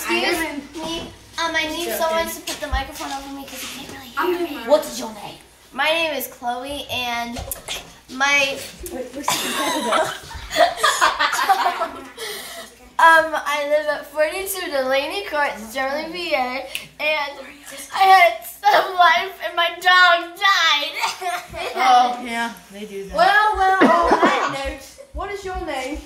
Excuse me. I need someone to put the microphone over me because you can't really hear me. What is your name? My name is Chloe, and my I live at 42 Delaney Court, Sterling, VA, and I had some life, and my dog died. Oh yeah, they do that. Well, on that note, what is your name?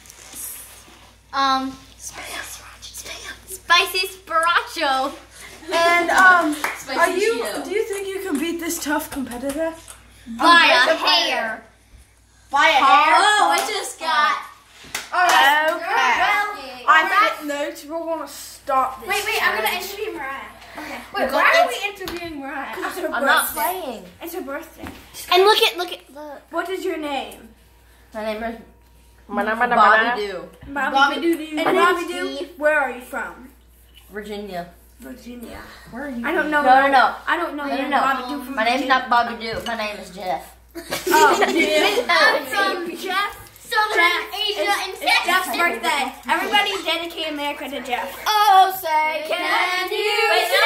Spicy Spiracho. And do you think you can beat this tough competitor? By a hair. By a hair? Oh, we just got. Alright. Okay. On that note, we're going to start this. Wait, I'm going to interview Mariah. Okay. Wait, why are we interviewing Mariah? It's her I'm birthday. not playing. It's her birthday. And look. What is your name? My name is Bobby Doo. Bobby Doo. And Bobby Doo, where are you from? Virginia. Virginia. Where are you? I don't know. No. I don't know. No. Bobby Doo from My name's Virginia. not Bobby Doo. My name is Jeff. Oh, I'm from Southern Asia and it's Jeff's birthday. Everybody dedicate America to Jeff. Oh, say, can you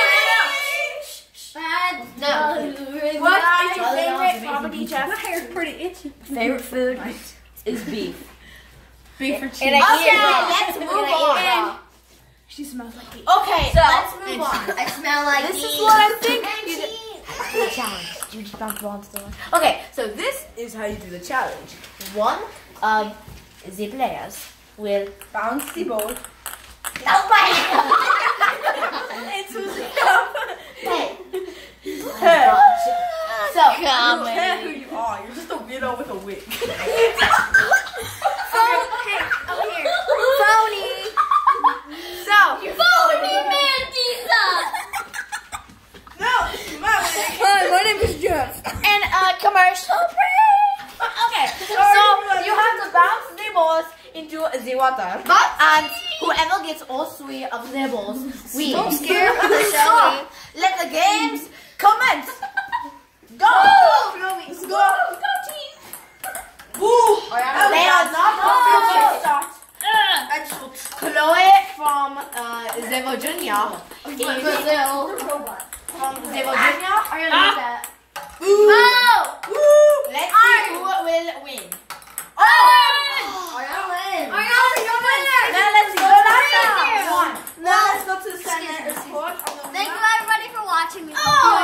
No. What is your favorite Bobby Jeff? My hair's pretty itchy. Favorite food is beef. Beef or cheese. Okay, let's move on. She smells like beef. Okay, So, let's move on. I smell like This is what I think. The challenge. You just bounce balls to one. Okay, so this is how you do the challenge. One of the players will bounce the ball. Oh my It's up. Hey. So, I don't care comedy. who you are. You're just a weirdo with a wig. Phony Mandisa. Hi, my name is Jeff. And commercial break. Okay, so you have to bounce the balls into the water. And whoever gets all three of the balls wins. Don't scare me, Shelly. Let the games commence. Go! Let's go. Woo! They are not Start. Chloe from the Virginia in Brazil. From the Virginia. Are you gonna do that? Oh! Let's see who will win. Now let's go last round. Now let's go to the center. Thank you everybody for watching.